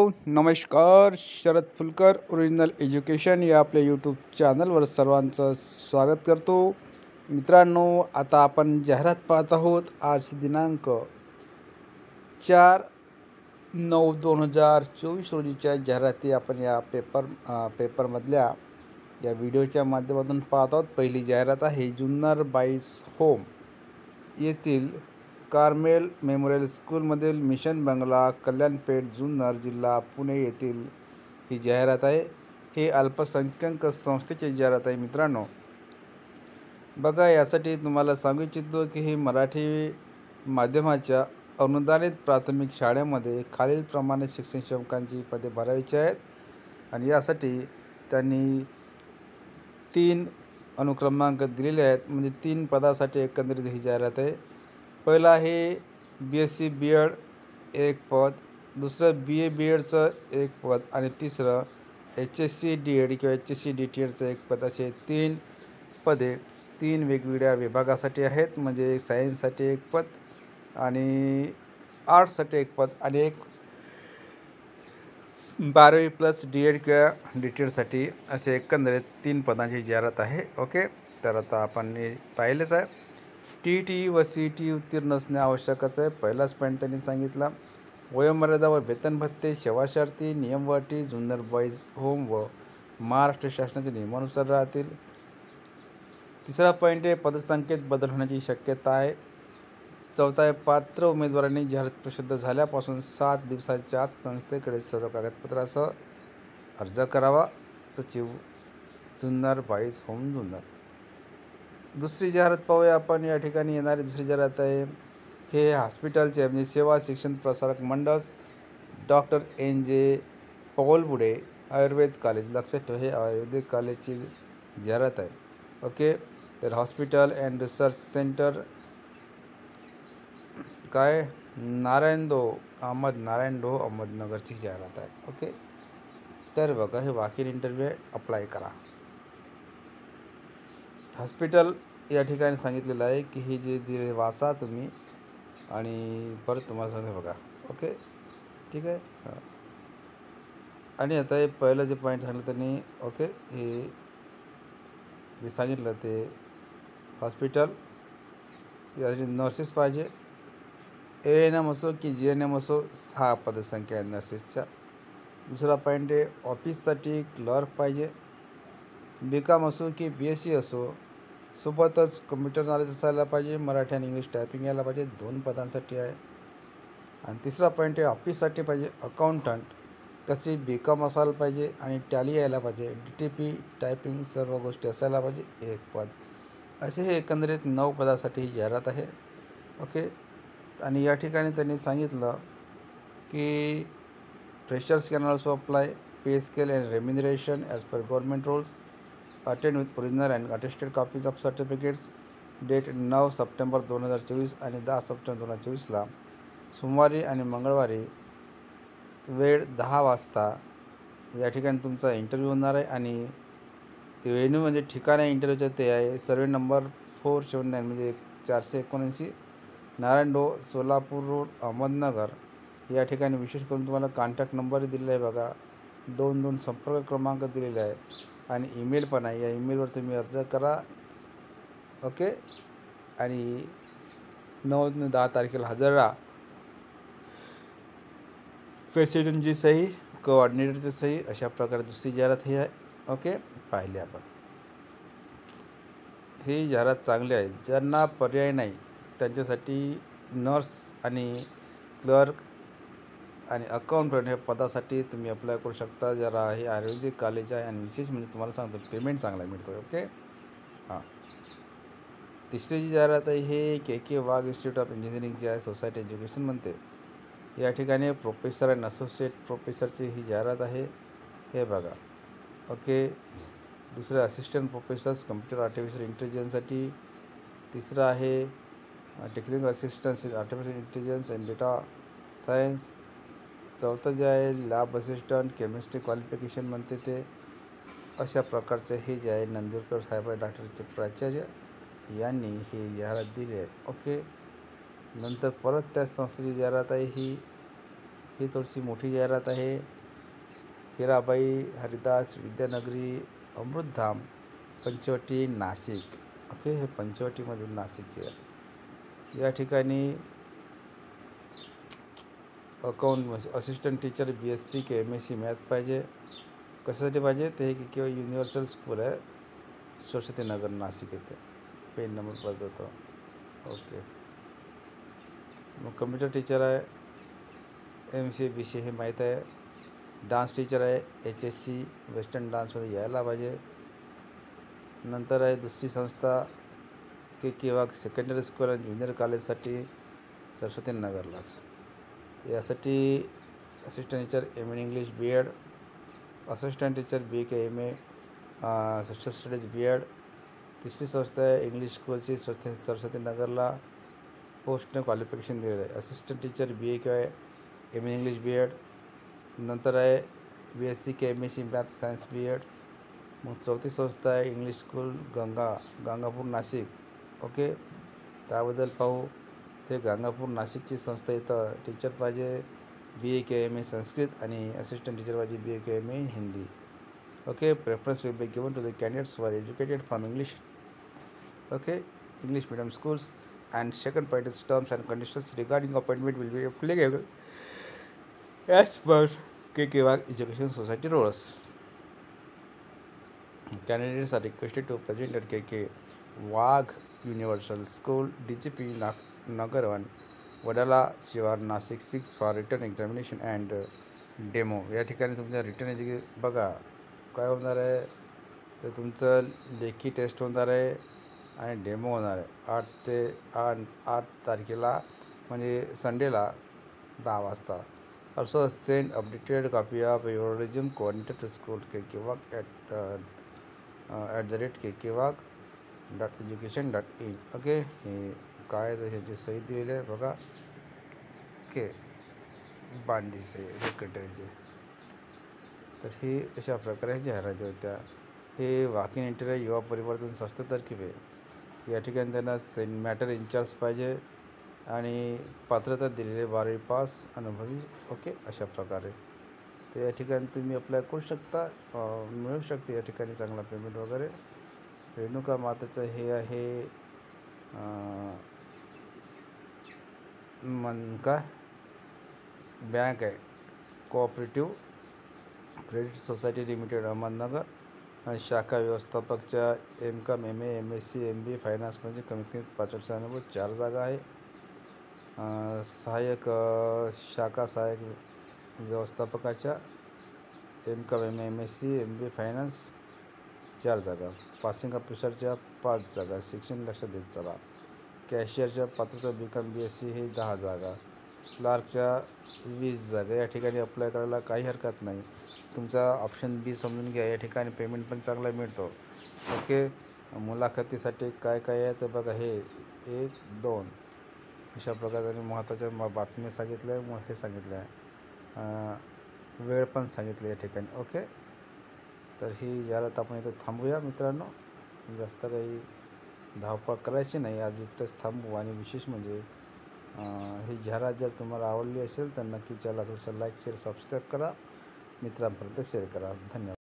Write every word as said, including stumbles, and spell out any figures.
नमस्कार. Sharad Phulkar original education या आपल्या यूट्यूब चॅनलवर सर्वांचं स्वागत करतो. मित्रांनो, आता आपण जाहिरात पाहत आहोत. आज दिनांक चार नऊ दोन हजार चोवीस रोजीच्या जाहिराती आपण या पेपर पेपरमधल्या या व्हिडिओच्या माध्यमातून पाहत आहोत. पहिली जाहिरात आहे जुन्नर बाईस होम येथील कार्मेल मेमोरियल स्कूलमधील मिशन बंगला, कल्याणपेठ, जुन्नर, जिल्हा पुणे येथील ही जाहिरात आहे. हे अल्पसंख्याक संस्थेची जाहिरात आहे. मित्रांनो बघा, यासाठी तुम्हाला सांगू इच्छितो की ही मराठी माध्यमाच्या अनुदानित प्राथमिक शाळेमध्ये खालीलप्रमाणे शिक्षण सेवकांची पदे भरायची आहेत आणि यासाठी त्यांनी तीन अनुक्रमांक दिलेले आहेत. म्हणजे तीन पदासाठी एकंदरीत ही जाहिरात आहे. पहिलं आहे B S C B Ed एक पद, दुसरं बी ए बी एडचं एक पद आणि तिसरं H S C D Ed किंवा H S C D T एडचं एक पद. असे तीन पदे तीन वेगवेगळ्या विभागासाठी आहेत. म्हणजे सायन्ससाठी एक पद आणि आर्ट्ससाठी एक पद आणि एक बारावी प्लस डी एड किंवा डी टी एडसाठी असे एकंदरीत तीन पदांची जाहिरात आहे. ओके, तर आता आपण पाहिलेच आहे. टी टी व सी टी उत्तीर्ण असणे आवश्यकच आहे. पहिलाच पॉईंट त्यांनी सांगितला. वयोमर्यादा व वेतन भत्ते सेवाशार्थी नियम व अटी जुन्नर बॉईज होम व महाराष्ट्र शासनाच्या नियमानुसार राहतील. तिसरा पॉईंट आहे पदसंख्येत बदल होण्याची शक्यता आहे. चौथा आहे पात्र उमेदवारांनी जाहिरात प्रसिद्ध झाल्यापासून सात दिवसाच्या आत संस्थेकडे सर्व कागदपत्रासह अर्ज करावा. सचिव जुन्नर बॉईज होम जुन्नर. दुसरी जाहिरात पाहूया आपण. या ठिकाणी येणारी दुसरी जाहिरात आहे हे हॉस्पिटलचे म्हणजे सेवा शिक्षण प्रसारक मंडळ डॉक्टर एन जे पौलबुडे आयुर्वेद कॉलेज. लक्षात ठेवा, हे आयुर्वेदिक कॉलेजची जाहिरात आहे. ओके, तर हॉस्पिटल अँड रिसर्च सेंटर काय नारायणडो अहमद नारायणडो अहमदनगरची जाहिरात आहे. ओके, तर बघा, हे वाकिन इंटरव्ह्यू आहे, अप्लाय करा. हॉस्पिटल या ठिकाणी सांगितलेलं आहे की ही जे दिले वाचा तुम्ही आणि परत तुम्हाला सांगते बघा. ओके, ठीक आहे. हां, आणि आता हे पहिलं जे पॉईंट सांगितलं त्यांनी. ओके, हे जे सांगितलं ते हॉस्पिटल यासाठी नर्सेस पाहिजे. ए एन एम असो की जी एन एम असो, सहा पदसंख्या आहे नर्सेसच्या. दुसरा पॉईंट आहे ऑफिससाठी क्लर्क पाहिजे. बी कॉम असो की बी एस सी असो, सोबतच कम्प्युटर नॉलेज असायला पाहिजे. मराठी आणि इंग्लिश टायपिंग यायला पाहिजे. दोन पदांसाठी आहे. आणि तिसरा पॉईंट आहे ऑफिससाठी पाहिजे अकाउंटंट, त्याची बी कॉम असायला पाहिजे आणि टॅली यायला पाहिजे. डी टी पी टायपिंग सर्व गोष्टी असायला पाहिजे. एक पद. असे हे एकंदरीत नऊ पदासाठी ही जाहिरात आहे. ओके, आणि या ठिकाणी त्यांनी सांगितलं की freshers can also apply. Pay scale and remuneration as per government rules. Attend with original and attested copies of certificates. Date नऊ सप्टेंबर दोन हजार चोवीस आणि दहा सप्टेंबर दोन हजार चोवीसला सोमवारी आणि मंगळवारी वेळ दहा वाजता या ठिकाणी तुमचा इंटरव्ह्यू होणार आहे. आणि व्हेन्यू म्हणजे ठिकाण आहे इंटरव्ह्यूचं ते आहे survey number four seven nine म्हणजे चारशे एकोणऐंशी नारायणडो सोलापूर रोड अहमदनगर. या ठिकाणी विशेष करून तुम्हाला कॉन्टॅक्ट नंबर दिलेला आहे बघा. दोन दोन संपर्क क्रमांक दिलेले आहे आणि ईमेल पण आहे. या ईमेलवर तुम्ही अर्ज करा. ओके, आणि नऊ दहा तारखेला हजर राहा. प्रेसिडेंटची सही, कोऑर्डिनेटरची सही, अशा प्रकारे दुसरी जाहिरात ही आहे. ओके, पाहिले आपण. ही जाहिरात चांगली आहे. ज्यांना पर्याय नाही त्यांच्यासाठी नर्स आणि क्लर्क आणि अकाउंटंट या पदासाठी तुम्ही अप्लाय करू शकता. जरा हे आयुर्वेदिक कॉलेज आहे आणि विशेष म्हणजे तुम्हाला सांगतो पेमेंट चांगला मिळतो आहे. ओके, हां. तिसरी जी जाहिरात आहे हे के के वाघ इन्स्टिट्यूट ऑफ इंजिनिअरिंगची आहे. सोसायटी एज्युकेशन म्हणते. या ठिकाणी प्रोफेसर अँड असोसिएट प्रोफेसरची ही जाहिरात आहे. हे बघा. ओके, दुसरं असिस्टंट प्रोफेसर्स कम्प्युटर आर्टिफिशियल इंटेलिजन्ससाठी. तिसरं आहे technical assistance artificial intelligence and data science. चौथं जे आहे लॅब असिस्टंट केमिस्ट्री क्वालिफिकेशन म्हणते ते. अशा प्रकारचे हे जे आहे नंदुरकर साहेब डॉक्टरचे प्राचार्य यांनी ही जाहिरात दिली आहे. ओके, नंतर परत त्या संस्थेची जाहिरात आहे ही ही थोडीशी मोठी जाहिरात आहे. हिराबाई हरिदास विद्यानगरी अमृतधाम पंचवटी नाशिक. ओके, हे पंचवटीमधील नाशिकचे आहे. या ठिकाणी account assistant teacher B S C की एम एस सी मॅथ पाहिजे. कशासाठी पाहिजे ते की किंवा युनिव्हर्सल स्कूल आहे सरस्वती नगर नाशिक येथे. पेन नंबर पाहिजे होता. ओके, मग कम्प्युटर टीचर आहे, M C A B C हे माहीत आहे. डान्स टीचर आहे, एच एस सी वेस्टर्न डान्समध्ये यायला पाहिजे. नंतर आहे दुसरी संस्था की किंवा सेकंडरी स्कूल आणि ज्युनियर कॉलेजसाठी सरस्वती नगरलाच. यासाठी assistant teacher M in English B Ed, assistant teacher B K M A social studies B Ed. तिसरी संस्था आहे इंग्लिश स्कूलची सरस्वती सरस्वती नगरला. पोस्टने क्वालिफिकेशन दिलेलं आहे. असिस्टंट टीचर बी ए किंवा M in English B Ed. नंतर आहे B S C K M S C math science B Ed. मग चौथी संस्था आहे English school Ganga Gangapur Nashik. Okay, त्याबद्दल पाहू. ते गंगापूर नाशिकची संस्था. इथं टीचर पाहिजे बी ए के एम ए संस्कृत आणि असिस्टंट टीचर पाहिजे B A K M A in Hindi. Okay, preference will be given to the candidates who are educated from English, okay, English medium schools. And second point is terms and conditions regarding appointment will be applicable as per K K Wagh Education Society rules. Candidates are requested to present at K K Wagh Universal School, D G P Nagar one, Wadala Shivar Nashik six for written examination and demo. या ठिकाणी तुमच्या return एज्युके बघा काय होणार आहे. तर तुमचं लेखी टेस्ट होणार आहे आणि डेमो होणार आहे आठ ते आठ आठ तारखेला म्हणजे संडेला दहा वाजता. Also send updated copy of your resume coordinated to school K K Wagh at at the rate K K Wagh dot education dot in. Okay, हे काय तर ह्याची सही दिलेली आहे बघा. ओके, बांधी सही सेक्रेटरीचे. तर ही अशा प्रकारे जाहिराती होत्या. हे वाकिंग इंटरव्ह्यू युवा परिवर्तन संस्था तरकीब आहे. या ठिकाणी त्यांना सेंट मॅटर इंचार्ज पाहिजे आणि पात्रता दिलेले बारावी पास अनुभवी. ओके, अशा प्रकारे. तर या ठिकाणी तुम्ही अप्लाय करू शकता, मिळू शकते या ठिकाणी चांगला पेमेंट वगैरे. रेणुका मातेचं हे आहे मन का बँक आहे cooperative credit society limited Ahmednagar. शाखा व्यवस्थापकच्या M Com M A M S C M B finance म्हणजे कमीत कमी पाच वर्ष अनुभव. चार जागा आहे. सहाय्यक शाखा सहाय्यक व्यवस्थापकाच्या M Com M A M S C M B finance चार जागा. पासिंग ऑफिसरच्या पाच जागा. शिक्षण लक्षात देत चला. कॅशियरच्या पात्रता B Com B S C हे दहा जागा. क्लार्कच्या वीस जागा. या ठिकाणी अप्लाय करायला काही हरकत नाही. तुमचा ऑप्शन बी समजून घ्या. या ठिकाणी पेमेंट पण चांगला मिळतो. ओके, मुलाखतीसाठी काय काय आहे तर बघा हे एक दोन अशा प्रकारे महत्त्वाच्या बातम्या सांगितल्या आहे. मग हे सांगितलं आहे, वेळ पण सांगितली या ठिकाणी. ओके, तर ही जाहिरात आपण इथं थांबूया मित्रांनो. जास्त काही धावपळ करायची नाही. आज इथंच थांबू. आणि विशेष म्हणजे ही जाहिरात जर तुम्हाला आवडली असेल तर नक्की चॅनलला थोडंसं लाईक शेअर सबस्क्राईब करा. मित्रांपर्यंत शेअर करा. धन्यवाद.